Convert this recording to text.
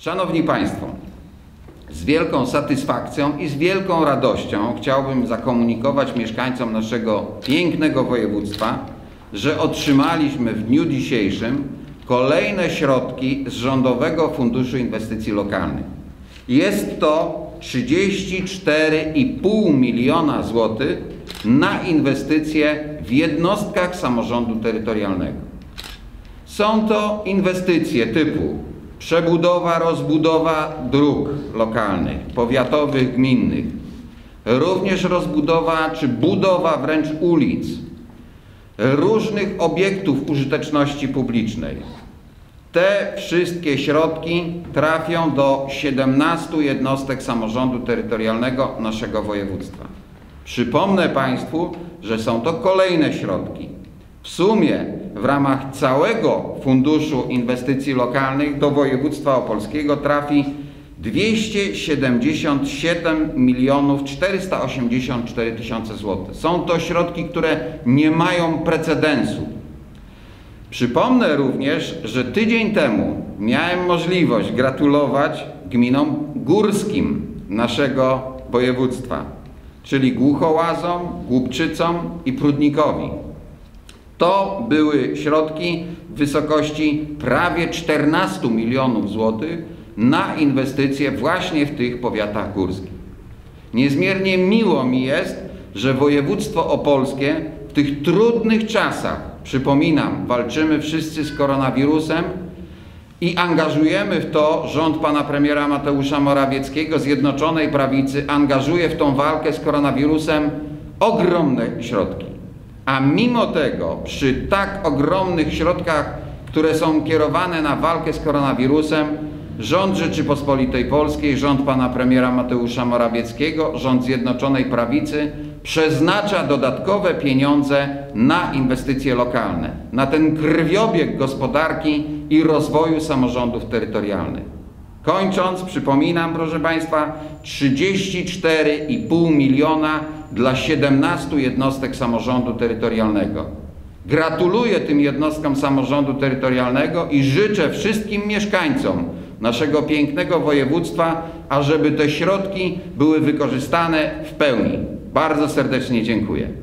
Szanowni Państwo, z wielką satysfakcją i z wielką radością chciałbym zakomunikować mieszkańcom naszego pięknego województwa, że otrzymaliśmy w dniu dzisiejszym kolejne środki z Rządowego Funduszu Inwestycji Lokalnych. Jest to 34,5 miliona złotych na inwestycje w jednostkach samorządu terytorialnego. Są to inwestycje typu przebudowa, rozbudowa dróg lokalnych, powiatowych, gminnych, również rozbudowa czy budowa wręcz ulic, różnych obiektów użyteczności publicznej. Te wszystkie środki trafią do 17 jednostek samorządu terytorialnego naszego województwa. Przypomnę Państwu, że są to kolejne środki. W sumie w ramach całego Funduszu Inwestycji Lokalnych do województwa opolskiego trafi 277 484 tysiące złotych. Są to środki, które nie mają precedensu. Przypomnę również, że tydzień temu miałem możliwość gratulować gminom górskim naszego województwa, czyli Głuchołazom, Głubczycom i Prudnikowi. To były środki w wysokości prawie 14 milionów złotych na inwestycje właśnie w tych powiatach górskich. Niezmiernie miło mi jest, że województwo opolskie w tych trudnych czasach, przypominam, walczymy wszyscy z koronawirusem i angażujemy w to rząd pana premiera Mateusza Morawieckiego, Zjednoczonej Prawicy, angażuje w tą walkę z koronawirusem ogromne środki. A mimo tego przy tak ogromnych środkach, które są kierowane na walkę z koronawirusem, rząd Rzeczypospolitej Polskiej, rząd pana premiera Mateusza Morawieckiego, rząd Zjednoczonej Prawicy przeznacza dodatkowe pieniądze na inwestycje lokalne, na ten krwiobieg gospodarki i rozwoju samorządów terytorialnych. Kończąc, przypominam, proszę Państwa, 34,5 miliona dla 17 jednostek samorządu terytorialnego. Gratuluję tym jednostkom samorządu terytorialnego i życzę wszystkim mieszkańcom naszego pięknego województwa, ażeby te środki były wykorzystane w pełni. Bardzo serdecznie dziękuję.